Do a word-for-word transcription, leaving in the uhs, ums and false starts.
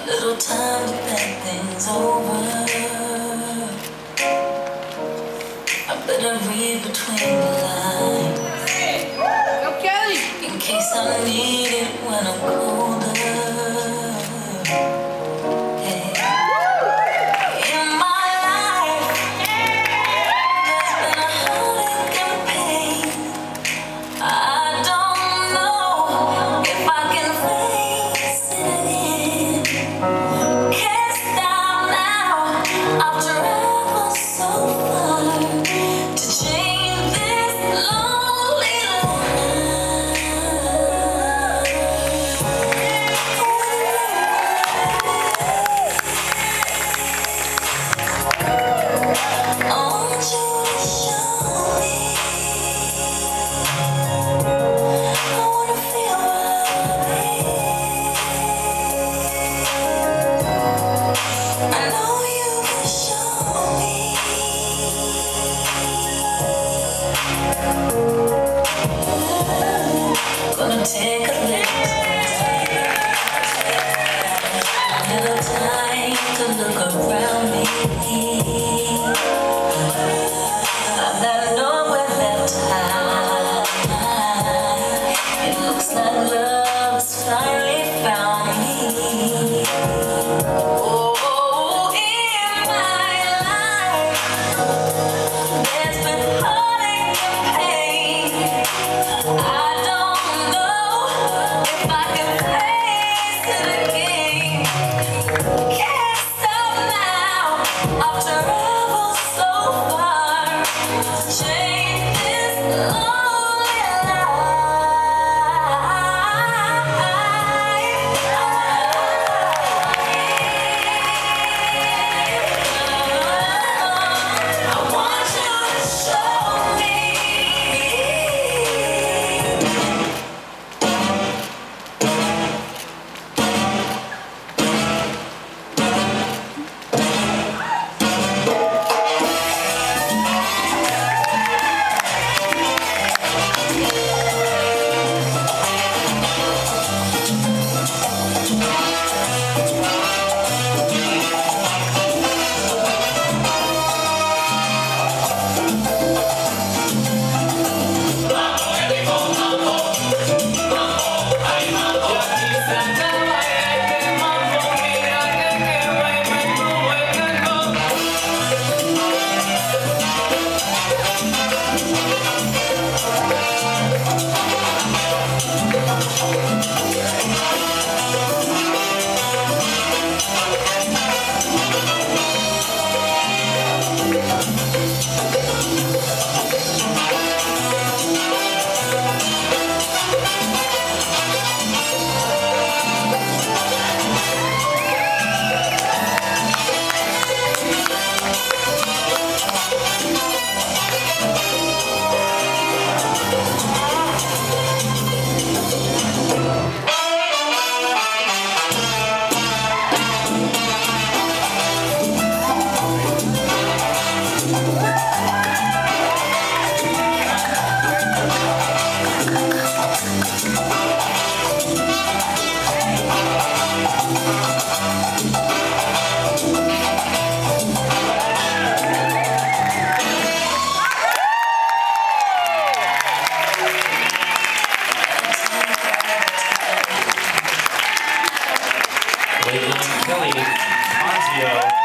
little time to think things over. I better read between the lines. Go Kelly! In case I need it when I'm colder. Hey. In my life, there's been a heartache and pain. I don't know if I can face it again. Can't stop now. I've traveled so far to change this lonely life. I want you to show me. I wanna feel what I feel. I know you can show me. Gonna take a little time to look around me. I've got nowhere left to hide. It looks like love has finally found me. Oh, in my life, there's been heartache and pain. I don't know if I can face it again. Can't stop now. I've traveled so far to change this lonely life. I want you to show me. Kelly, Anzio.